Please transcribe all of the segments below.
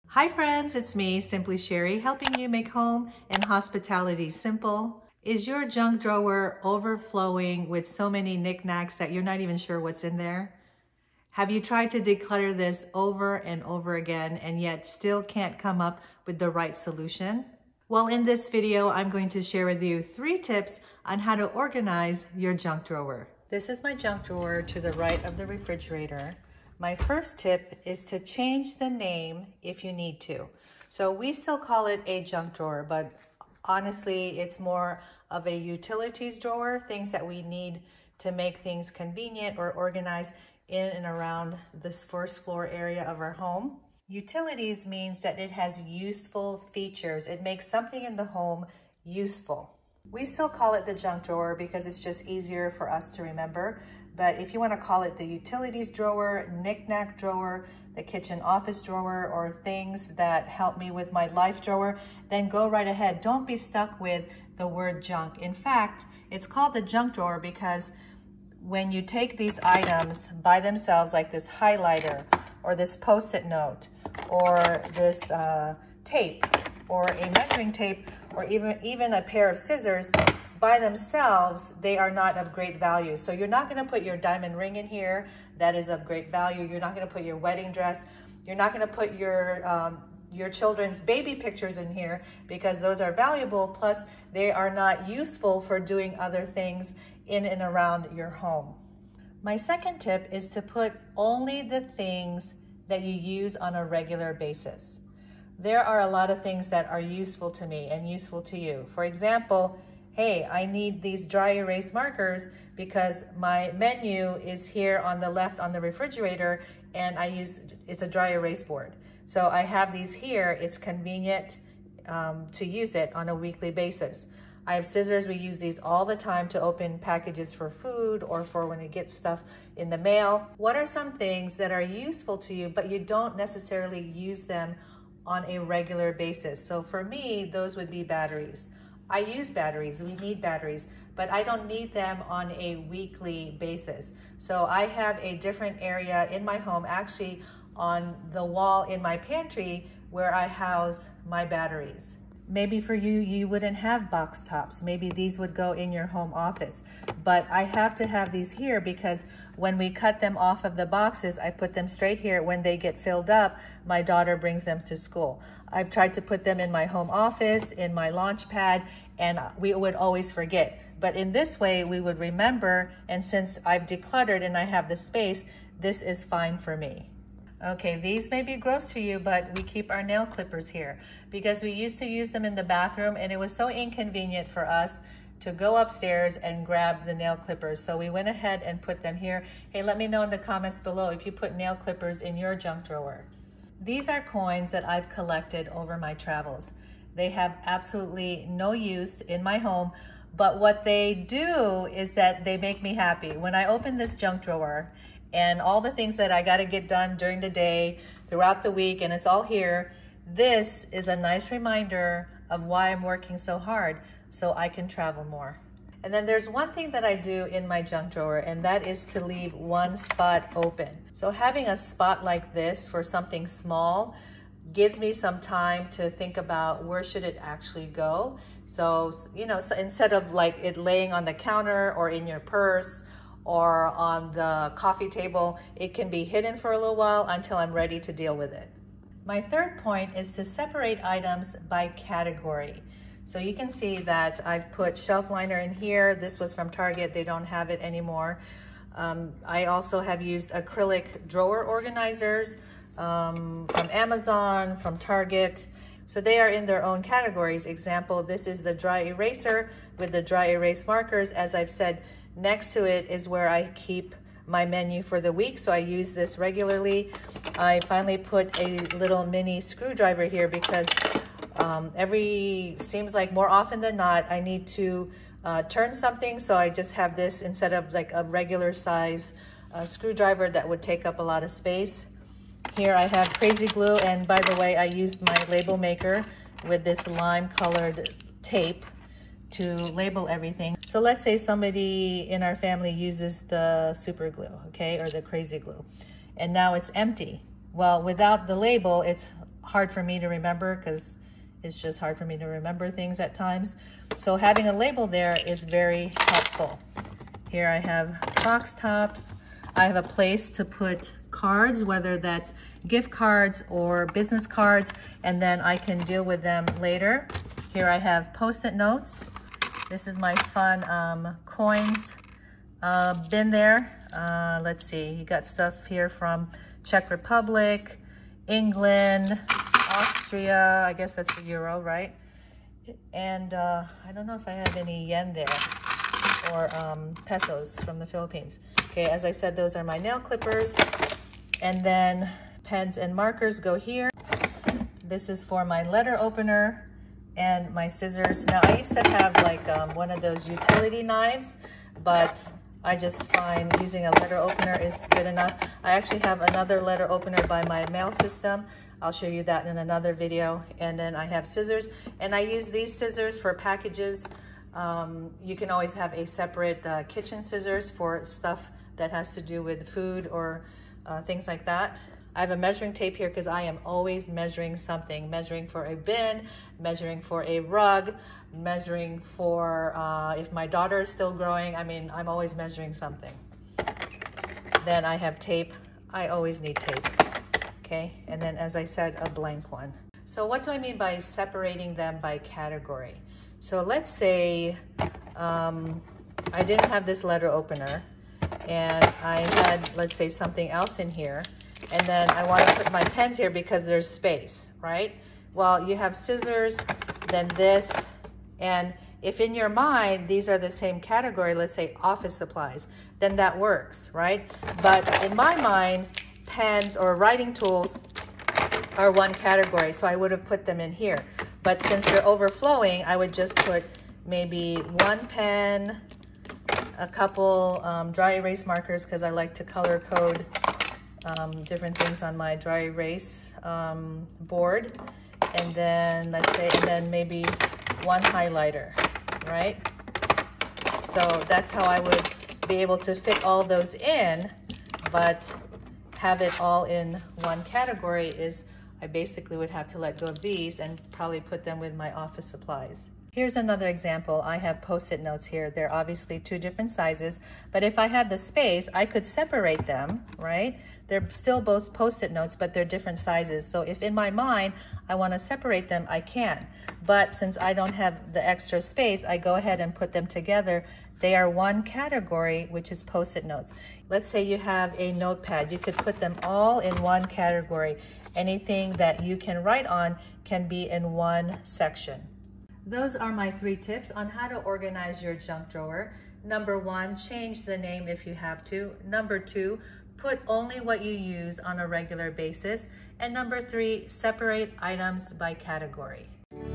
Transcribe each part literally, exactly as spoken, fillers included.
Hi friends, it's me, Simply Sherry, helping you make home and hospitality simple. Is your junk drawer overflowing with so many knickknacks that you're not even sure what's in there? Have you tried to declutter this over and over again and yet still can't come up with the right solution? Well, in this video, I'm going to share with you three tips on how to organize your junk drawer. This is my junk drawer to the right of the refrigerator. My first tip is to change the name if you need to. So we still call it a junk drawer, but honestly, it's more of a utilities drawer, things that we need to make things convenient or organized in and around this first floor area of our home. Utilities means that it has useful features. It makes something in the home useful. We still call it the junk drawer because it's just easier for us to remember. But if you want to call it the utilities drawer, knick-knack drawer, the kitchen office drawer, or things that help me with my life drawer, then go right ahead. Don't be stuck with the word junk. In fact, it's called the junk drawer because when you take these items by themselves, like this highlighter, or this post-it note, or this uh, tape, or a measuring tape, or even, even a pair of scissors, by themselves, they are not of great value. So you're not gonna put your diamond ring in here that is of great value. You're not gonna put your wedding dress. You're not gonna put your, um, your children's baby pictures in here because those are valuable, plus they are not useful for doing other things in and around your home. My second tip is to put only the things that you use on a regular basis. There are a lot of things that are useful to me and useful to you. For example, hey, I need these dry erase markers because my menu is here on the left on the refrigerator and I use, it's a dry erase board. So I have these here, it's convenient um, to use it on a weekly basis. I have scissors, we use these all the time to open packages for food or for when you get stuff in the mail. What are some things that are useful to you, but you don't necessarily use them on a regular basis? So for me, those would be batteries. I use batteries, we need batteries, but I don't need them on a weekly basis. So I have a different area in my home, actually on the wall in my pantry, where I house my batteries. Maybe for you, you wouldn't have box tops. Maybe these would go in your home office. But I have to have these here because when we cut them off of the boxes, I put them straight here. When they get filled up, my daughter brings them to school. I've tried to put them in my home office, in my launch pad, and we would always forget. But in this way, we would remember, and since I've decluttered and I have the space, this is fine for me. Okay, these may be gross to you, but we keep our nail clippers here because we used to use them in the bathroom and it was so inconvenient for us to go upstairs and grab the nail clippers. So we went ahead and put them here. Hey, let me know in the comments below if you put nail clippers in your junk drawer. These are coins that I've collected over my travels. They have absolutely no use in my home, but what they do is that they make me happy. When I open this junk drawer, and all the things that I got to get done during the day, throughout the week, and it's all here, this is a nice reminder of why I'm working so hard, so I can travel more. And then there's one thing that I do in my junk drawer, and that is to leave one spot open. So having a spot like this for something small gives me some time to think about where should it actually go. So, you know, so instead of like it laying on the counter or in your purse, or on the coffee table, it can be hidden for a little while until I'm ready to deal with it. My third point is to separate items by category. So you can see that I've put shelf liner in here. This was from Target, they don't have it anymore. Um, I also have used acrylic drawer organizers um, from Amazon, from Target. So they are in their own categories. Example, this is the dry eraser with the dry erase markers. As I've said, next to it is where I keep my menu for the week, so I use this regularly. I finally put a little mini screwdriver here because um, every, seems like more often than not, I need to uh, turn something, so I just have this instead of like a regular size uh, screwdriver that would take up a lot of space. Here I have crazy glue, and by the way, I used my label maker with this lime colored tape to label everything. So let's say somebody in our family uses the super glue, okay, or the crazy glue, and now it's empty. Well, without the label, it's hard for me to remember because it's just hard for me to remember things at times. So having a label there is very helpful. Here I have box tops. I have a place to put cards, whether that's gift cards or business cards, and then I can deal with them later. Here I have Post-it notes. This is my fun um, coins uh, bin there. Uh, let's see, you got stuff here from Czech Republic, England, Austria, I guess that's the euro, right? And uh, I don't know if I have any yen there, or um, pesos from the Philippines. Okay, as I said, those are my nail clippers. And then pens and markers go here. This is for my letter opener and my scissors. Now, I used to have like um, one of those utility knives, but I just find using a letter opener is good enough. I actually have another letter opener by my mail system. I'll show you that in another video. And then I have scissors, and I use these scissors for packages. Um, you can always have a separate uh, kitchen scissors for stuff that has to do with food or uh, things like that. I have a measuring tape here because I am always measuring something, measuring for a bin, measuring for a rug, measuring for uh, if my daughter is still growing. I mean, I'm always measuring something. Then I have tape. I always need tape. Okay, and then as I said, a blank one. So what do I mean by separating them by category? So let's say um, I didn't have this letter opener, and I had, let's say, something else in here, and then I want to put my pens here because there's space, right? Well, you have scissors, then this, and if in your mind these are the same category, let's say office supplies, then that works, right? But in my mind, pens or writing tools are one category, so I would have put them in here. But since they're overflowing, I would just put maybe one pen, a couple um, dry erase markers, because I like to color code um, different things on my dry erase um, board, and then let's say, and then maybe one highlighter, right? So that's how I would be able to fit all those in, but have it all in one category is I basically would have to let go of these and probably put them with my office supplies. Here's another example. I have Post-it notes here. They're obviously two different sizes, but if I had the space, I could separate them, right? They're still both Post-it notes, but they're different sizes. So if in my mind, I want to separate them, I can. But since I don't have the extra space, I go ahead and put them together. They are one category, which is Post-it notes. Let's say you have a notepad. You could put them all in one category. Anything that you can write on can be in one section. Those are my three tips on how to organize your junk drawer. Number one, change the name if you have to. Number two, put only what you use on a regular basis. And number three, separate items by category.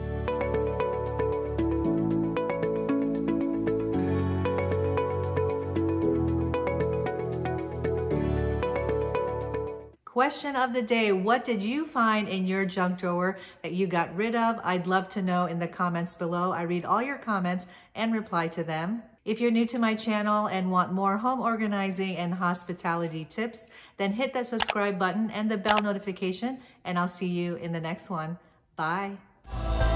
Question of the day, what did you find in your junk drawer that you got rid of? I'd love to know in the comments below. I read all your comments and reply to them. If you're new to my channel and want more home organizing and hospitality tips, then hit that subscribe button and the bell notification, and I'll see you in the next one. Bye.